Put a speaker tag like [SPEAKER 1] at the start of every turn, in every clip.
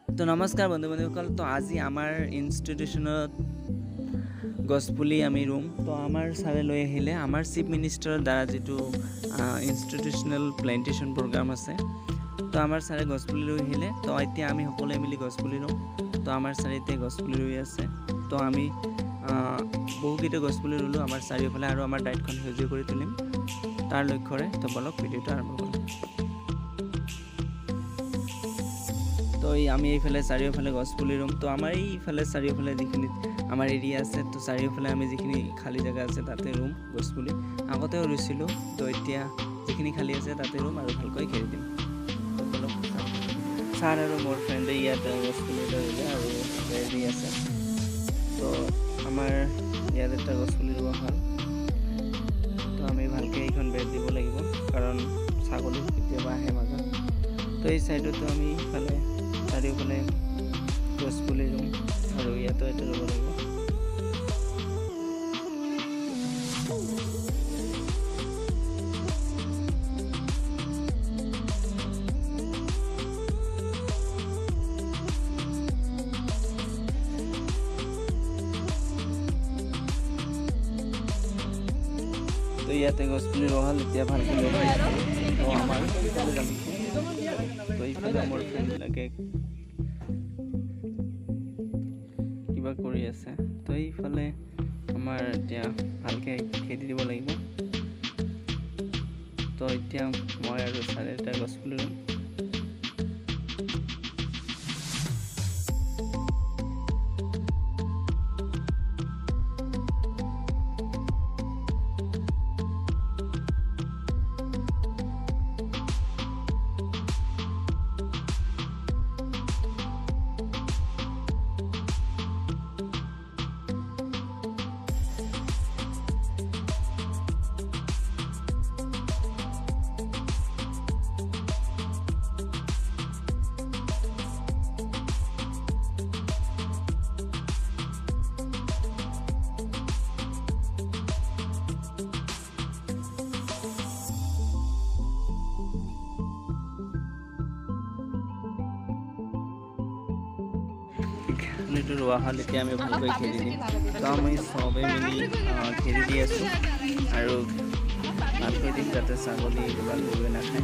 [SPEAKER 1] তো নমস্কাৰ বন্ধু বান্ধৱীসকল। তো আজি আমাৰ ইনষ্টিটিউশ্যনত গছপুলি আমি ৰুম। তো আমাৰ ছাৰে লৈ আহিলে আমাৰ চিফ মিনিষ্টাৰৰ দ্বাৰা যিটো ইনষ্টিটিউশ্যনেল প্লেণ্টেশ্যন প্ৰগ্ৰাম আছে, তো আমাৰ ছাৰে গছপুলি লৈ আহিলে। তো এতিয়া আমি সকলোৱে মিলি গছপুলি ৰুম। তো আমাৰ ছাৰে এতিয়া গছপুলি ৰুই আছে। তো আমি বহুকেইটা গছপুলি ৰুলোঁ আমাৰ চাৰিওফালে, আৰু আমাৰ ডায়েটখন সেউজীয়া কৰি তুলিম তাৰ লক্ষ্যৰে। তো বলক ভিডিঅ'টো আৰম্ভ কৰোঁ। তো আমি এইফালে চাৰিওফালে গছপুলি ৰুম। তো আমাৰ এইফালে চাৰিওফালে যিখিনি আমাৰ এৰিয়া আছে, তো চাৰিওফালে আমি যিখিনি খালী জেগা আছে তাতে ৰুম গছপুলি। আগতেও ৰুইছিলোঁ, তো এতিয়া যিখিনি খালী আছে তাতে ৰুম আৰু ভালকৈ ঘেৰি দিম। তো বলক, ছাৰ আৰু মোৰ ফ্ৰেণ্ডে ইয়াত গছপুলি এটা ৰুলে আৰু ৰেডি আছে। তো আমাৰ ইয়াত এটা গছপুলি ৰোৱা ভাল। তো আমি ভালকৈ এইখন বেৰ দিব লাগিব, কাৰণ ছাগলী কেতিয়াবা আহে মাজত। তো এই ছাইডতো আমি ইফালে চাৰিওফালে গছপুলি ৰুম আৰু ইয়াতো এটা ৰুব লাগিব। তো ইয়াতে গছপুলি ৰোৱা হ'ল, এতিয়া ভালকৈ আমাৰ তো এইফালে মোৰ ফ্ৰেণ্ডবিলাকে কিবা কৰি আছে। তো এইফালে আমাৰ এতিয়া ভালকৈ খেদি দিব লাগিব। তো এতিয়া মই আৰু ছাৰে এটা গছপুলি ৰুম। ৰোৱা হ'ল, এতিয়া আমি ভালকৈ ঘেৰি দিম। তো আমি চবেই মিলি ঘেৰি দি আছোঁ আৰু ভালকৈ দিম যাতে ছাগলী কিবা গৰুৱে নাখায়।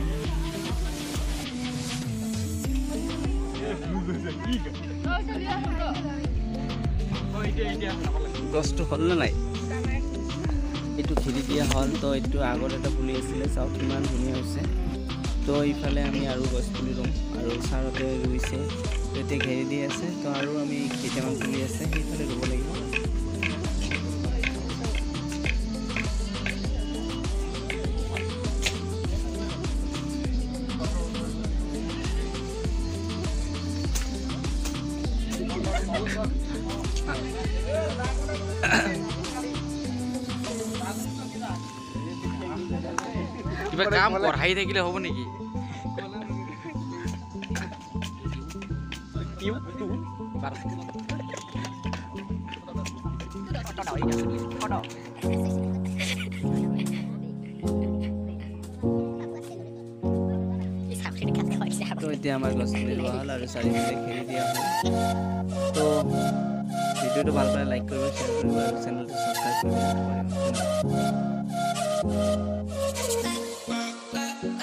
[SPEAKER 1] গছটো হ'ল নে নাই? এইটো ঘেৰি দিয়া হ'ল। তো এইটো আগত এটা পুলি আছিলে, চাওক কিমান ধুনীয়া হৈছে। তো এইফালে আমি আৰু গছ পুলি ৰুম আৰু ছাৰতে ৰুইছে, এতিয়া ঘেৰি দি আছে। তো আৰু আমি কেইটামান পুলি আছে সেইফালে ৰুব লাগিব।
[SPEAKER 2] কিবা কাম কৰাই থাকিলে হ'ব নেকি?
[SPEAKER 1] তো এতিয়া আমাৰ গছপুলি ৰোৱা হ'ল আৰু চাৰিওফালে ঘেৰি দিয়া হ'ল। তো ভিডিঅ'টো ভাল পালে লাইক কৰিব, শ্বেয়াৰ কৰিব আৰু চেনেলটো ছাবস্ক্ৰাইব কৰিব।